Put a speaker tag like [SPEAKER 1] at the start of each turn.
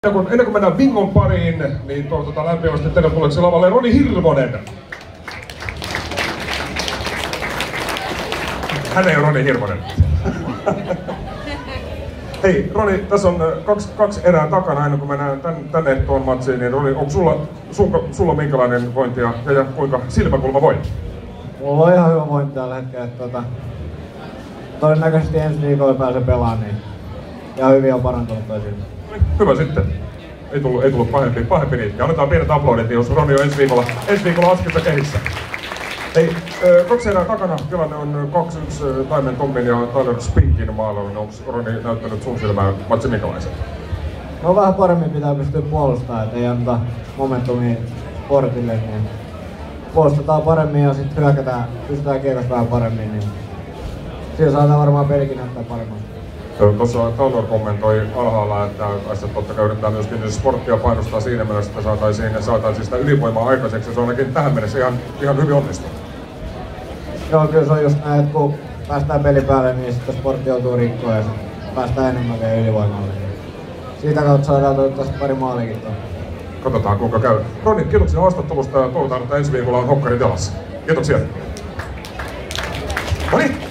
[SPEAKER 1] Ennen kuin mennään bingon pariin, niin toivotetaan lämpimästi tervetulleeksi lavalle Roni Hirvonen. Hän ei ole Roni Hirvonen. Hei Roni, tässä on kaksi erää takana ennen kuin mennään tänne tuon matsiin, niin Roni, onko sulla minkälainen vointi ja kuinka silmäkulma voi?
[SPEAKER 2] Mulla on ihan hyvä vointi tällä hetkellä, että todennäköisesti ensi viikolla pääsen pelaamaan, niin ihan hyvin on parantunut toi silmä.
[SPEAKER 1] Hyvä sitten. Ei tullut pahempi niitä. Annetaan pienet aplodit, jos Roni on ensi viikolla askissa kehissä. Hei, kaksi erää takana. Tilanne on 2-1 Taimen Tommin ja Tyler Spinkin maalilla. Onko Roni näyttänyt sun silmään matsi minkälaisen?
[SPEAKER 2] No vähän paremmin pitää pystyä puolustamaan, ettei anta momentumia Sportille, niin puolustetaan paremmin ja sitten pystytään kiekossa vähän paremmin, niin siinä saadaan varmaan pelikin näyttää paremmin.
[SPEAKER 1] Tuossa Taylor kommentoi alhaalla, että totta kai yrittää myöskin Sporttia painostaa siinä mielessä, että saataisiin sitä ylivoimaa aikaiseksi. Se on ainakin tähän mennessä ihan hyvin onnistunut.
[SPEAKER 2] Joo, kyllä se on just näin, että kun päästään pelin päälle, niin sitten Sportti joutuu rikkoon ja päästään enemmän vielä ylivoimalle. Siitä kautta saadaan toivottavasti pari maalikin tuon.
[SPEAKER 1] Katsotaan kuinka käy. Roni, kiitoksia haastattelusta ja toivotaan, että ensi viikolla on hokkarit jalassa. Kiitoksia. Noniin.